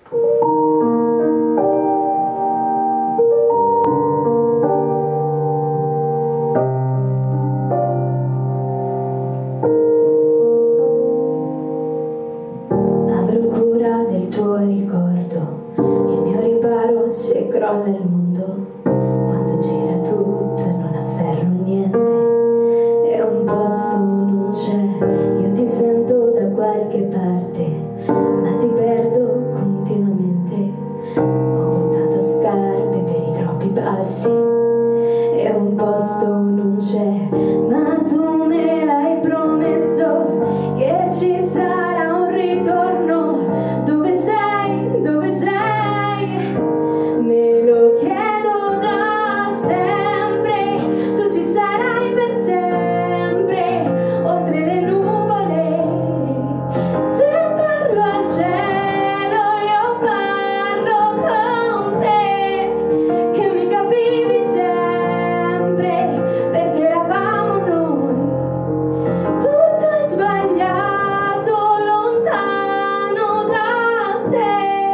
Avrò cura del tuo ricordo, il mio riparo se crolla il mondo, quando gira tutto e non afferro niente, e un posto non c'è, io ti sento da qualche parte, ma ti perdo continuamente, ho buttato scarpe per i troppi passi, e un posto non c'è, ma tu me l'hai promesso, che ci sarà un ritorno. Dove sei? Dove sei? Me lo chiedo da sempre, tu ci sarai per sempre, oltre le nuvole. Se parlo al cielo io parlo con te, che mi capivi sempre, perché eravamo noi. Tutto è sbagliato lontano da te.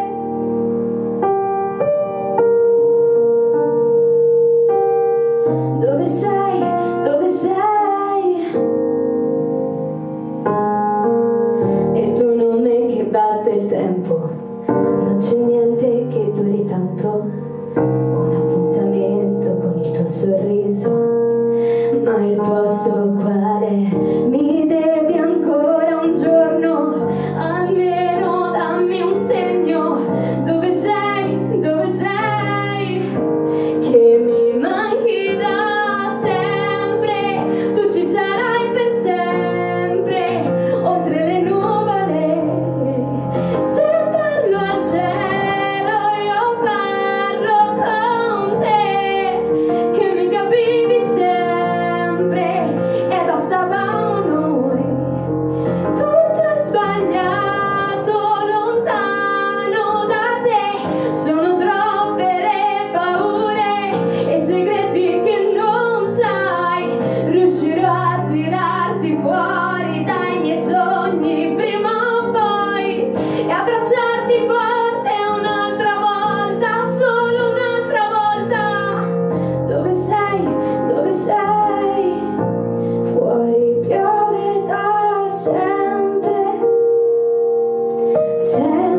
Dove sei? Dove sei? È il tuo nome che batte il tempo, non c'è niente che duri tanto, un appuntamento con il tuo sorriso, ma il posto qual è? Mi devi ancora un giorno, almeno dammi un segno. Dove sei? Dove sei? Che mi manchi da sempre, tu ci sarai per sempre, oltre le nuvole. Se parlo al cielo io parlo con te, che mi capivi sempre e bastavamo noi. Tutto è sbagliato lontano da te, sono troppe le paure e i segreti che non sai. Riuscirò a tirarti fuori dai miei sogni prima o poi e abbracciarti forte un'altra volta, solo un'altra volta. Dove sei? Dove sei? Fuori piove da sempre, sempre.